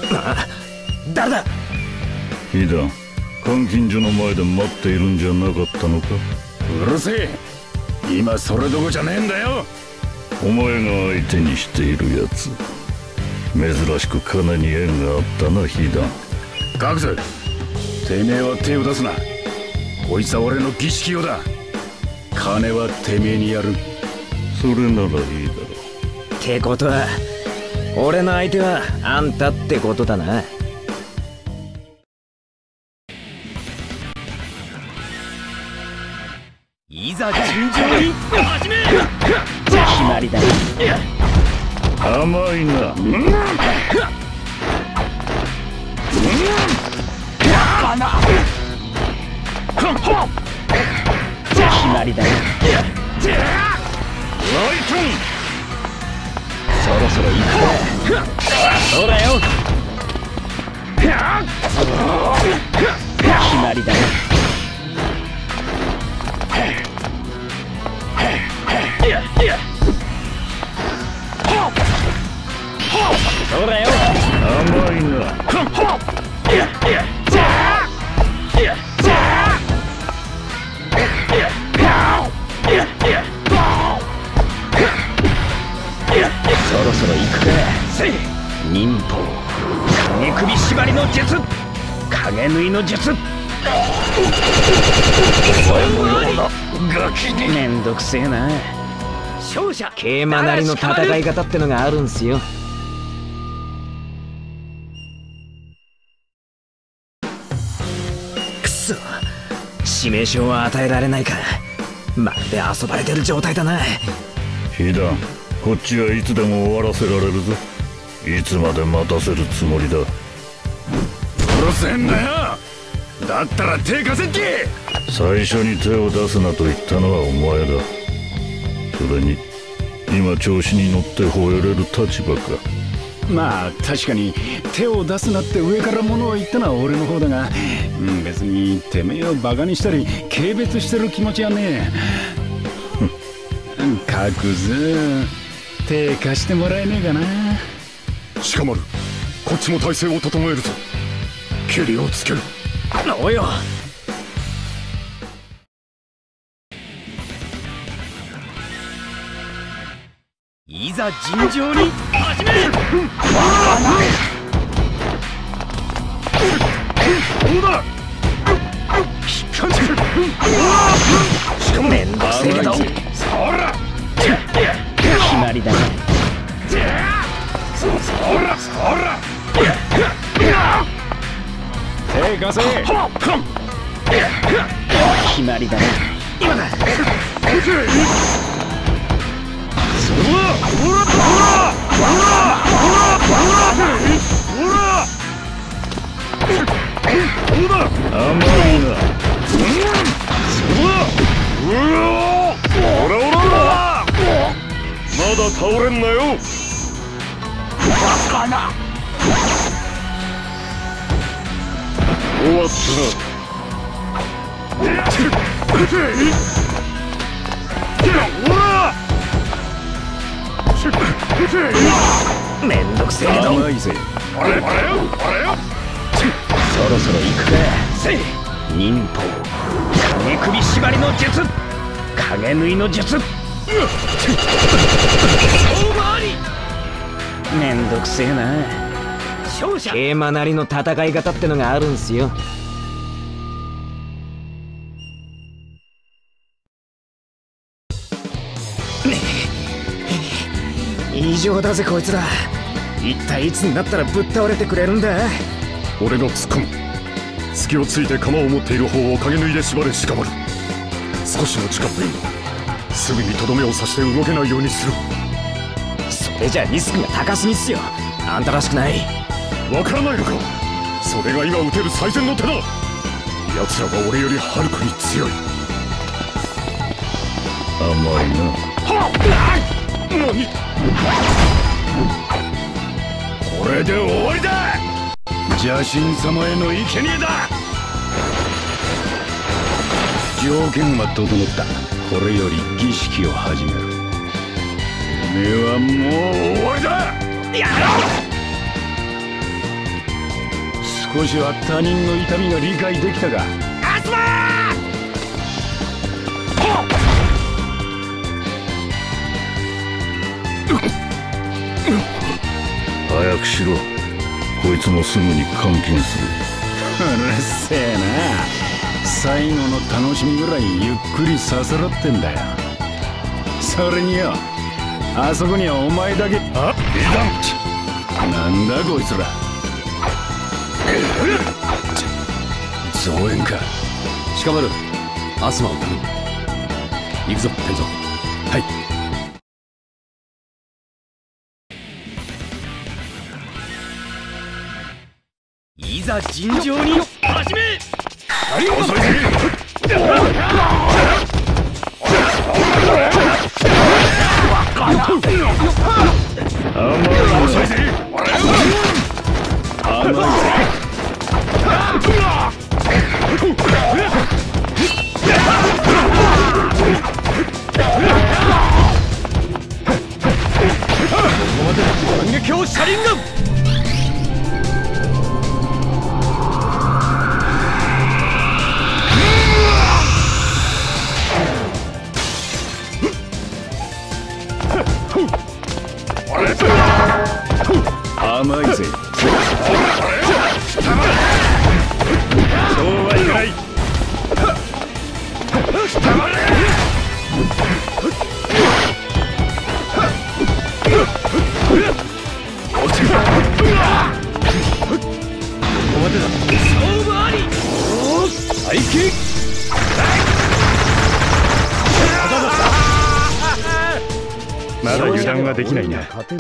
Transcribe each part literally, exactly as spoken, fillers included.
あ、誰だ。 ヒダン、監禁所の前で待っているんじゃなかったのか。 うるせえ、今それどこじゃねえんだよ。 お前が相手にしているやつ、珍しく金に縁があったな、ヒダン。 ガクズ、てめえは手を出すな。こいつは俺の儀式用だ。金はてめえにやる。 それならいいだろう。 ってことは俺の相手はあんたってことだな。いざ尋常に始め。決まりだ。 甘いな。 決まりだ。そろそろ行くか。そうだよ。決まりだ。そうだよ。 甘いな。 そろそろ行くか。忍法影首縛りの術、影縫いの術。お前のようなガキにめんどくせえな。勝者桂馬なりの戦い方ってのがあるんすよ。くそ、致命傷は与えられないか。まるで遊ばれてる状態だな。 ヒダン、こっちはいつでも終わらせられるぞ。いつまで待たせるつもりだ。 うるせえんだよ。だったら手貸せって。 最初に手を出すなと言ったのはお前だ。それに今調子に乗って吠えれる立場か。 まあ確かに手を出すなって上から物を言ったのは俺の方だが、うん、別にてめえをバカにしたり軽蔑してる気持ちはねえ。カクズ、手貸してもらえねえかな。 鹿丸、こっちも体勢を整えるぞ。蹴りをつける。 およ。いざ尋常に始め。 どうだ。 しかもめんどくせえけど、そら決まりだね。 そらそら手貸せ。 決まりだね。今だ。 まだ倒れんなよ。 終わったな。めんどくせえけど。 甘いぜ。 あれあれあれ。 そろそろ行くか。忍法影首縛りの術、影縫いの術。めんどくせえな。桂馬なりの戦い方ってのがあるんすよ。異常だぜこいつら。一体いつになったらぶっ倒れてくれるんだ。 俺が突っ込む。隙をついて鎌を持っている方を影縫いで縛れ。鹿丸、少しの時間でいい。すぐにとどめを刺して動けないようにする。 それじゃリスクが高すぎっすよ。あんたらしくない。 わからないのか。それが今打てる最善の手だ。奴らは俺よりはるかに強い。 甘いな。 はっ。何。 これで終わりだ。邪神様への生贄だ。条件は整った。これより儀式を始める。てめえはもう終わりだ。 や少しは他人の痛みが理解できたか。 アスマ早くしろ。こいつもすぐに監禁する。 うるせえな。最後の楽しみぐらいゆっくりさせろってんだよ。それによ、あそこにはお前だけ。あ、なんだこいつら。増援か。 鹿丸、アスマを頼む。行くぞ天蔵。はい。 いざ尋常に始め。 遅いぜ。 遅いぜ。甘いぜ。 反撃を車輪ガン。 甘いぜ。そうはいかない。落ちる。 勝負あり。 最近まだ油断はできないな。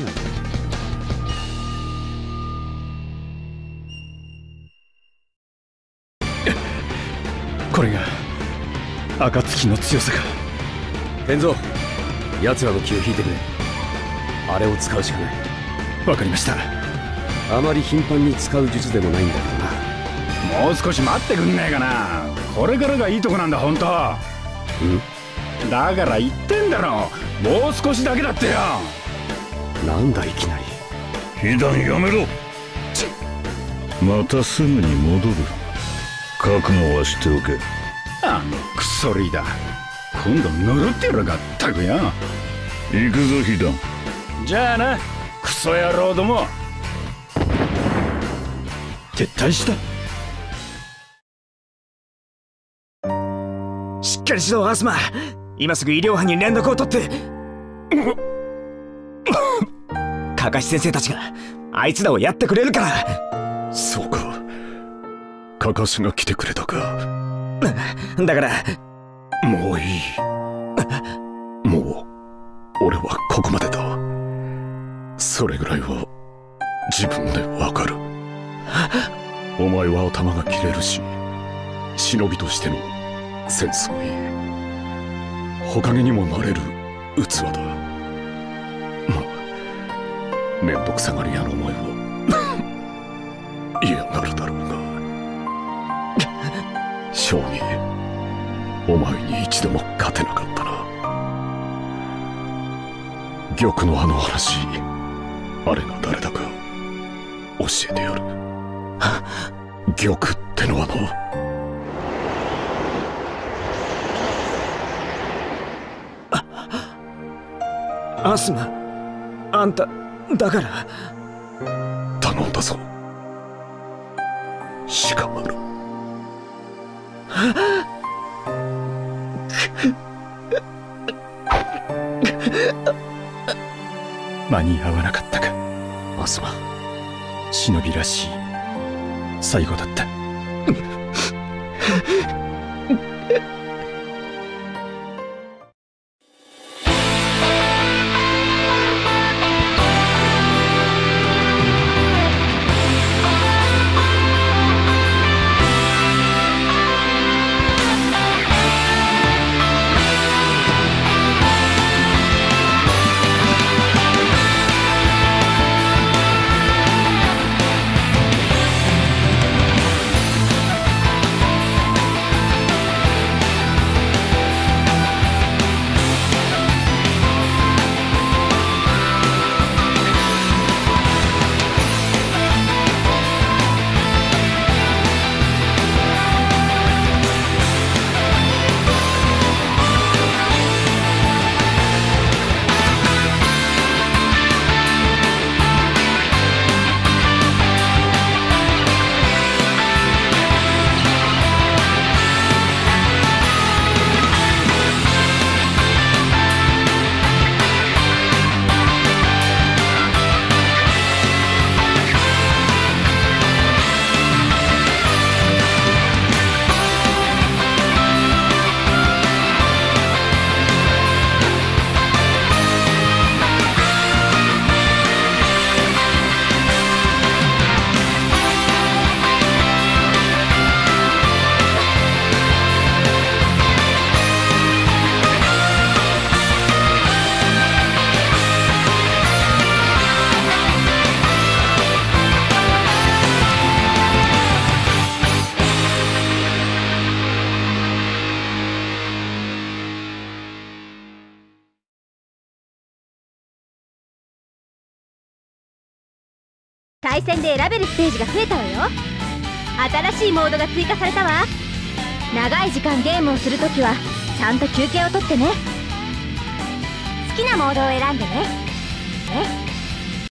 これが暁の強さか。 天蔵、奴らの気を引いてくれ。あれを使うしかない。 わかりました。 あまり頻繁に使う術でもないんだけどな。 もう少し待ってくんねえかな。これからがいいとこなんだ本当。 ん？ だから言ってんだろ。もう少しだけだってよ。 なんだいきなり。 被弾やめろ。またすぐに戻る。覚悟はしておけ。 あのクソリーダー、今度呪ってやるかったくよ。 行くぞ被弾。 じゃあな、クソ野郎ども。撤退した。 しっかりしろアスマ。今すぐ医療班に連絡を取って。カカシ先生たちがあいつらをやってくれるから。 そうか、カカシが来てくれたか。 だからもういい。もう俺はここまでだ。それぐらいは自分でわかる。お前は頭が切れるし、忍びとしてのセンスもいい。火影にもなれる器だ。まあめんどくさがり屋のお前は嫌がるだろうが、将棋お前に一度も勝てなかったな。玉のあの話、あれが誰だか教えてやる。玉ってのはな。アスマ、あんただから。 頼んだぞ鹿丸。 間に合わなかったか。 アスマ、 忍びらしい最後だった。 対戦で選べるステージが増えたわよ。新しいモードが追加されたわ。長い時間ゲームをするときはちゃんと休憩をとってね。好きなモードを選んでね。ね。